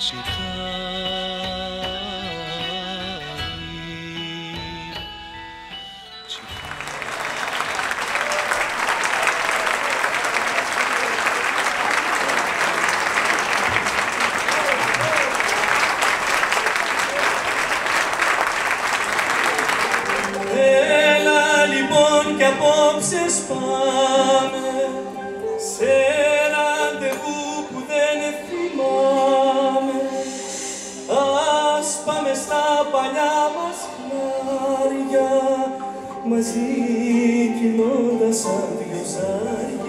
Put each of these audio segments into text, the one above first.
Έλα λοιπόν κι απόψε πάμε σε ραντεβού που δεν θυμάμαι. Ας πάμε στα παλιά μας χνάρια, μαζί κινώντας σαν δυο ψάρια.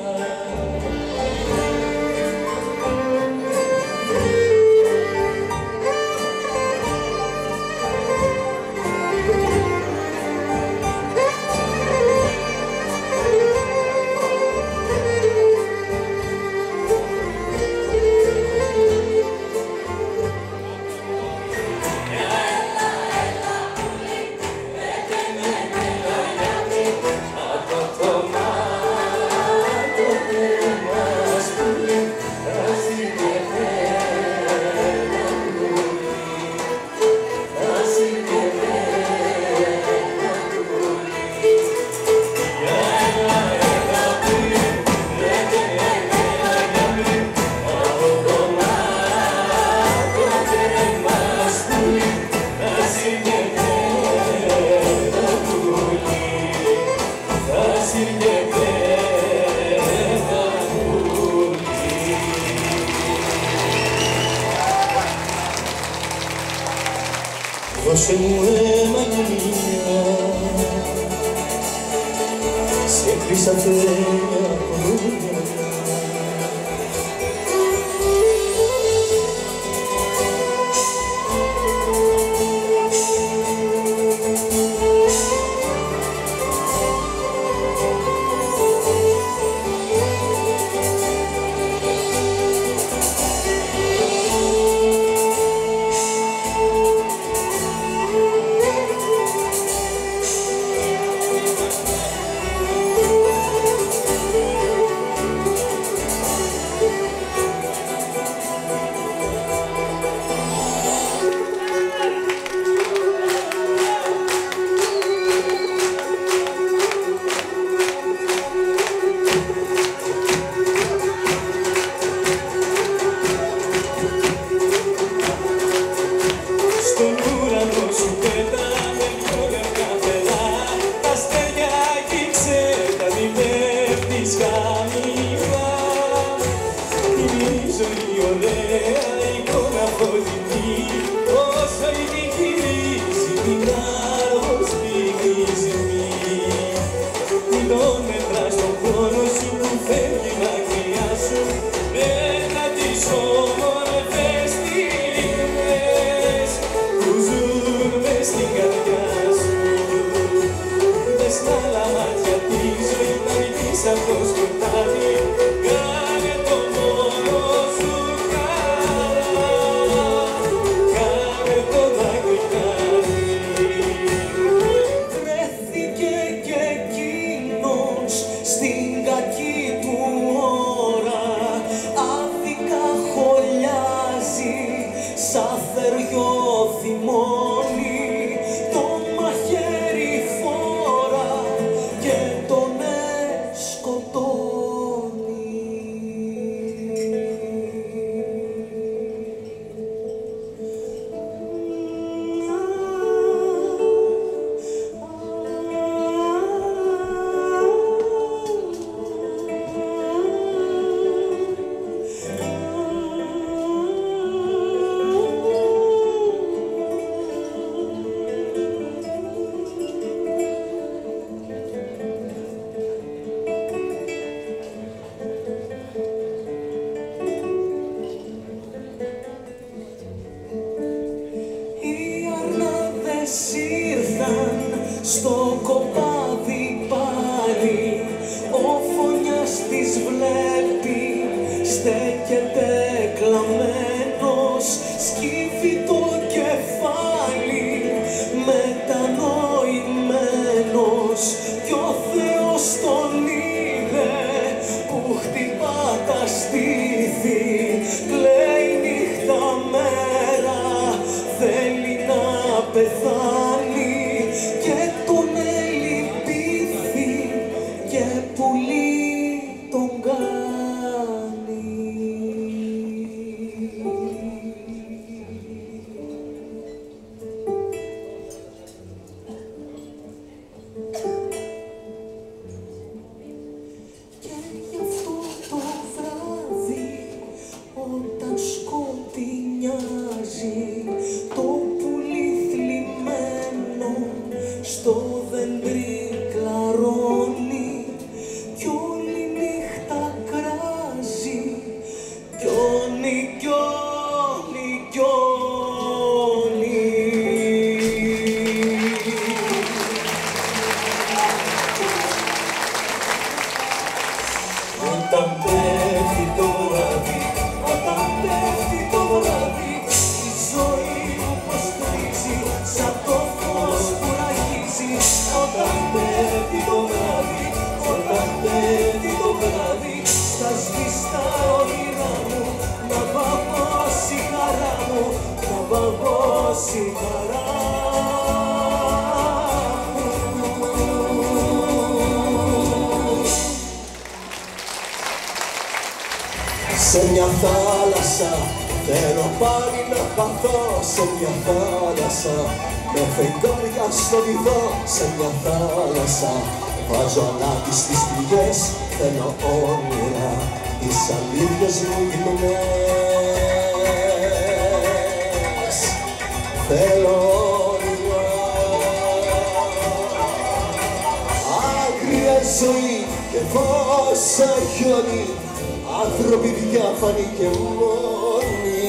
Δώσε μου ένα κοινία, σε κλείσα τέλεια κομμάτια. στο κοπάδι πάλι, ο φωνιάς της βλέπει, στέκεται κλαμμένος, σκύβει το κεφάλι, μετανοημένος, κι ο Θεός τον είδε που χτυπά τα στήθη, κλαίει νύχτα πεθάνει και τον ελυπήθη και πουλί τον κάνει. Και γι' αυτό το βράδυ όταν σκοτεινιάζει το πουλί θλιμμένο στο δέντρι κλαρώνει κι όλη νύχτα κράζει κι όνει κι όνει κι όνει. Όταν πέφτει το βράδυ, Όταν πέφτει το βράδυ, η ζωή μου πως τρίζει σαν το φως που ραγίζει. Όταν πέφτει το βράδυ, όταν πέφτει το βράδυ, στα σβηστά όνειρά μου να βαγώσει η χαρά μου, να βαγώσει η χαρά μου. σε μια θάλασσα θέλω πάλι να παθώ, σε μια θάλασσα με φεγγάρια στο βυθό, σε μια θάλασσα βάζω ανάγκη στις πληγές, θέλω όνειρα τις αλήθειες μου γυμνές. Θέλω όνειρα, άγρια ζωή και φως σαν χιόνι, άνθρωποι διάφανοι και μόνοι.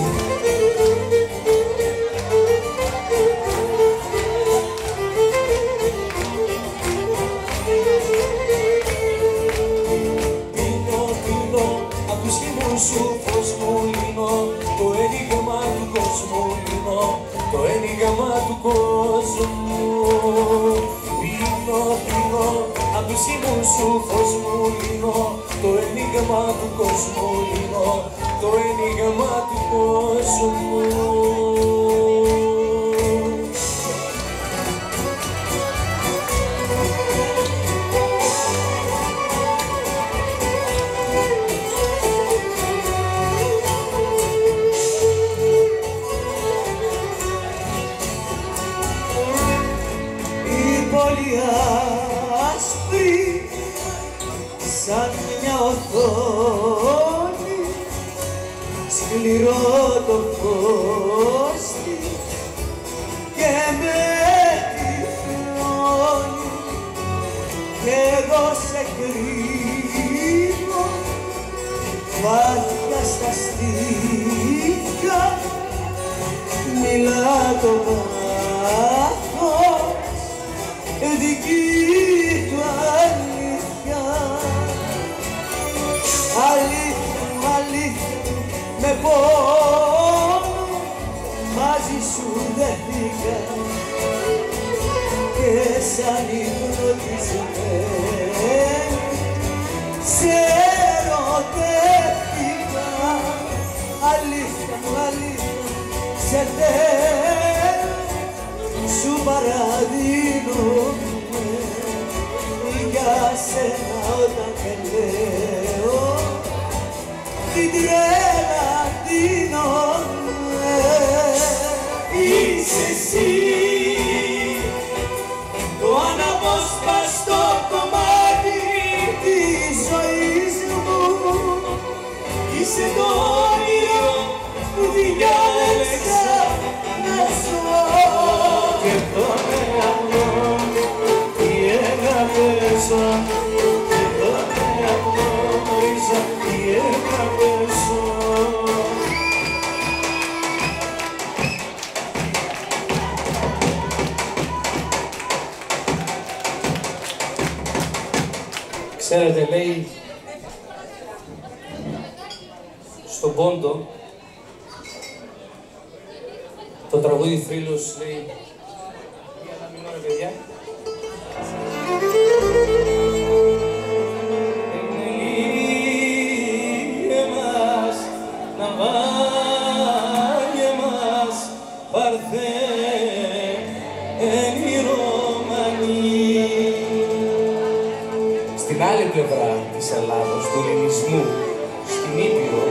Πίνω, πίνω, απ' τους χειμούς σου φως μου λύνω, το ένιγμα του κόσμου λύνω, το ένιγμα του κόσμου. Πίνω, πίνω, απ' τους χειμούς σου φως μου λύνω, το ένιγμα του κόσμου λύνω, το ένιγμα του κόσμου. Πολύ άσπρη σαν μια οθόνη, σκληρό το φως της και με τυφλώνει κι εγώ σε κρύβω βαθιά στα στήθια, μιλά το βάθος δική του αλήθεια. Αλήθεια, αλήθεια, με πόνο μαζί σου δεθήκα και σαν υπνοτισμένη σε ερωτεύτηκα. Αλήθεια, αλήθεια, σε θέλω, σου παραδίνομαι για σένα όταν και λέω την τρέλα δίνομαι. Είσαι εσύ το αναπόσπαστο κομμάτι της ζωής μου, είσαι το όνειρο που διάλεξα να ζω. Και τον εαυτό τι έγραφεσα, και τον εαυτό γνωρίσα τι έγραφεσα. Ξέρετε, λέει, στον Πόντο, το τραγούδι Θρύλος λέει, για να μην ώρα παιδιά, «Εγνελίε μας, ναυάγε μας, παρθένε πλευρά της Ελλάδος, του ελληνισμού, στην Ήπειρο,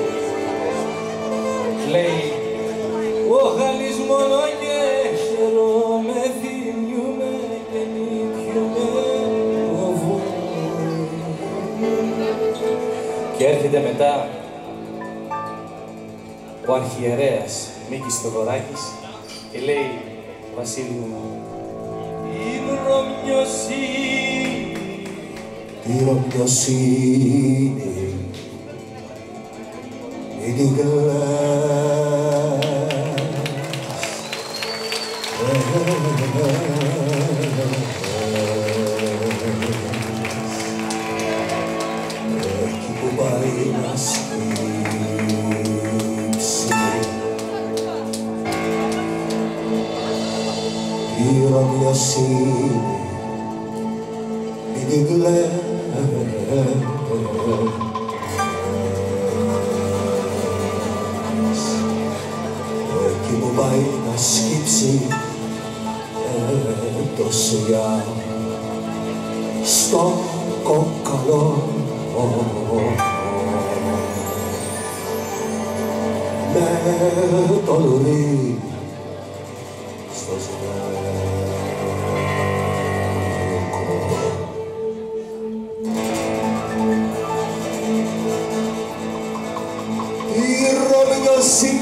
λέει «Ο Γαλλής μόνο και χαίρομαι, θυμιούμαι και νικιούμαι το βουνό». Και έρχεται μετά ο αρχιερέας Μίκης Θοδωράκης και λέει «Βασίλη μου, την Ρωμιοσύνη, τη Ρωμιοσύνη, μην την εκεί που πάει να σκύψει τη Ρωμιοσύνη, μην την κλαις. Εκεί που πάει να σκύψει το σιγά στο κόκαλο με το λουρί στο ζυγάρικο. Η Ρωμιοσύνη